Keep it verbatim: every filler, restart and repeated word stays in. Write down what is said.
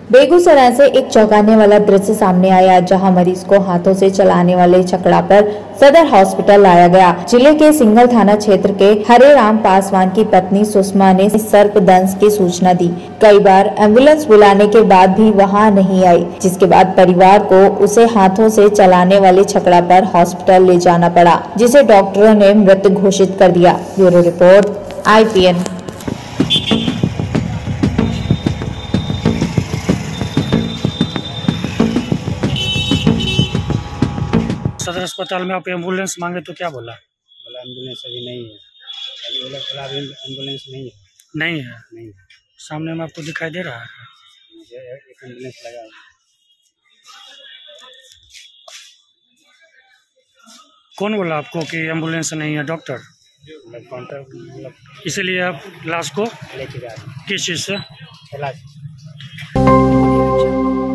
बेगूसराय से एक चौंकाने वाला दृश्य सामने आया, जहां मरीज को हाथों से चलाने वाले छकड़ा पर सदर हॉस्पिटल लाया गया। जिले के सिंघल थाना क्षेत्र के हरे राम पासवान की पत्नी सुषमा ने सर्पदंश की सूचना दी। कई बार एम्बुलेंस बुलाने के बाद भी वहां नहीं आई, जिसके बाद परिवार को उसे हाथों से चलाने वाले छकड़ा पर हॉस्पिटल ले जाना पड़ा, जिसे डॉक्टरों ने मृत घोषित कर दिया। Bureau report I P N. सदर अस्पताल में आप एम्बुलेंस मांगे तो क्या बोला? बोला एम्बुलेंस अभी नहीं है। अभी बोला बोला अभी एम्बुलेंस नहीं है। नहीं है? नहीं। सामने में आपको दिखाई दे रहा है? मुझे एक एम्बुलेंस लगा है। कौन बोला आपको कि एम्बुलेंस नहीं है? डॉक्टर? काउंटर इसीलिए आप लाश को लेके जा रहे हैं। किस चीज़ से? इलाज